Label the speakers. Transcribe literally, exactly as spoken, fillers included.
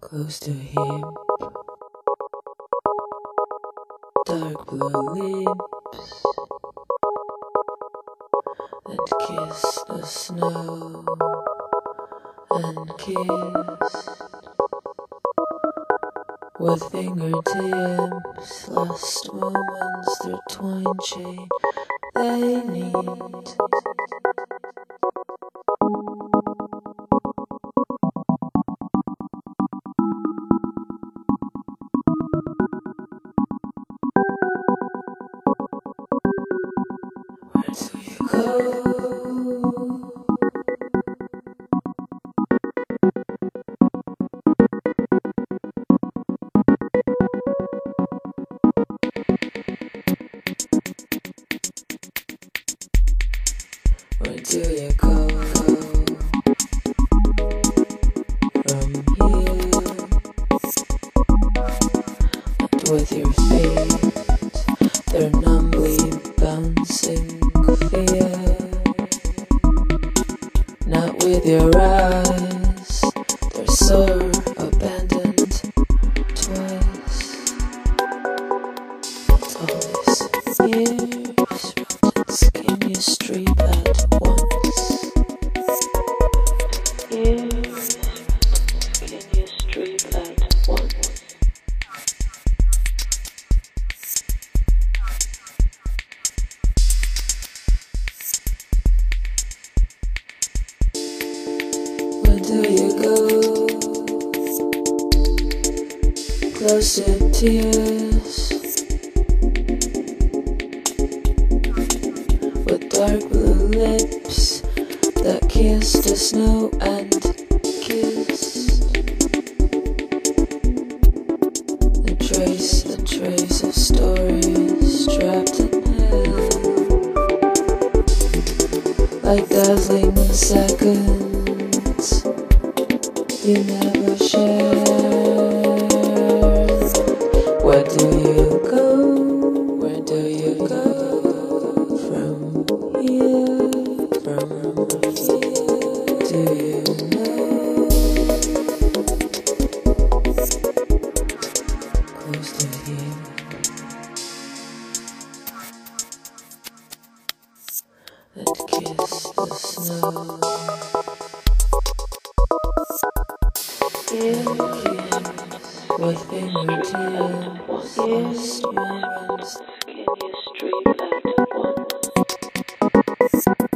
Speaker 1: close to him, dark blue lips that kiss the snow and kiss with fingertips, last moments through twine chain they need. Where do you go? Where do you go from here? And with your feet, they're numbly bouncing fear. Not with your eyes, they're sore, abandoned twice. It's all this years, rotten skin you street at once. Years, rotten skin you street at once. Where do you go? Close to tears, with dark blue lips that kissed the snow and kissed the trace, the trace of stories trapped in hell, like dazzling seconds you never shared. Where do you go? Where do you go from here? From here, do you know? Close to here, that kiss the snow. Kiss with fingertips, last moments, skin you street at once.